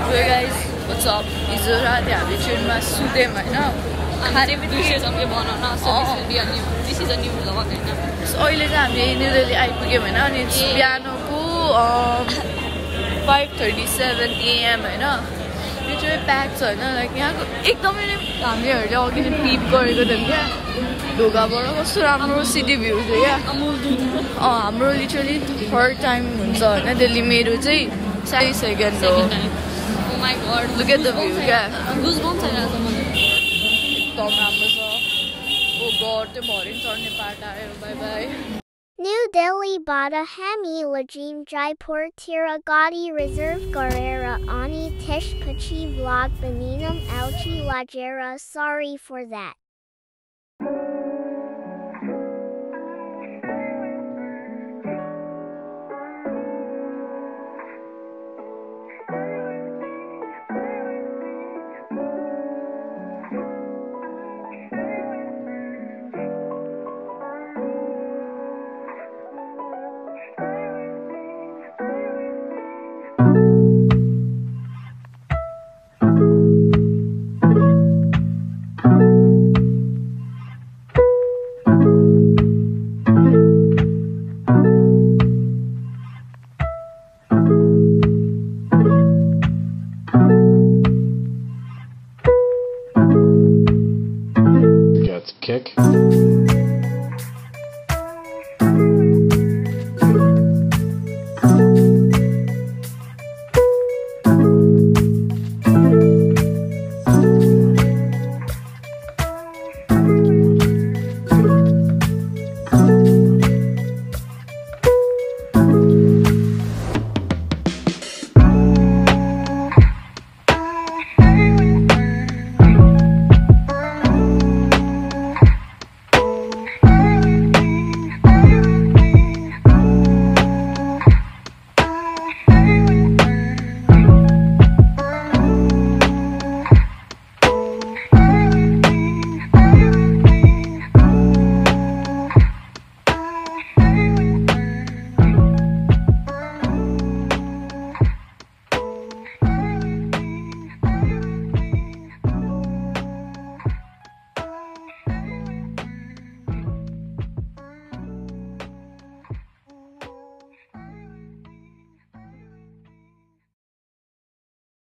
So guys, what's up? हिजो राति हामी ट्रेनमा सुत्यौँ होइन खाने पनि बिर्सेसँगै बनाउन this is a new vlog होइन अहिले चाहिँ हामी न्यू दिल्ली आइपुग्यौँ होइन अनि बिहानको 5:37 AM होइन यो चाहिँ प्याक छ होइन लाइक यहाँको एकदमै नै हामीहरूले अघि नै पिप गरेको थियौँ क्या ढोकाबाट कस्तो राम्रो सिटी भ्यू थियो क्या हाम्रो लिटरली थर्ड टाइम हुन्छ होइन दिल्ली मेरो चाहिँ 40 सेकेन्ड हो Oh my god. Look at the view, yeah. Goosebumps आइरहेको छ मलाई एकदम राम्रो छ ओ गड त्यो भरिङ चढ्ने पार्ट आयो bye bye New Delhi Bada Hami Lajim Jaipur Tira Gadi Reserve Garera Ani Tish Pachi Vlog Beninam Alchi Lajera. Sorry for that.